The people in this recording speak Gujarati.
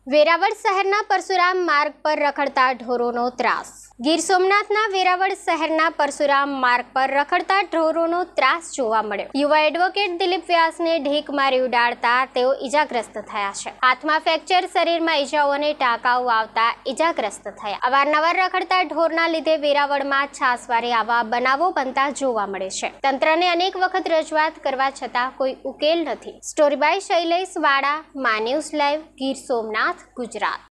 વેરાવળ શહેરના પરશુરામ માર્ગ પર રખડતા ઢોરોનો ત્રાસ। ગીર સોમનાથના વેરાવળ શહેરના પરશુરામ માર્ગ પર રખડતા ઢોરોનો ત્રાસ જોવા મળ્યો। યુવા એડવોકેટ દિલીપ વ્યાસને ઢીક મારી ઉડાડતા તેઓ ઈજાગ્રસ્ત થયા છે। હાથમાં ફ્રેક્ચર, શરીરમાં ઈજાઓ અને ટાંકાઓ આવતા ઈજાગ્રસ્ત થયા। અવારનવાર રખડતા ઢોરના લીધે વેરાવળમાં છાસવારે આવા બનાવો બનતા જોવા મળે છે। તંત્રને અનેક વખત રજૂઆત કરવા છતાં કોઈ ઉકેલ નથી। Story by Shailesh Vada, Maa news live, Gir Somnath, Gujarat.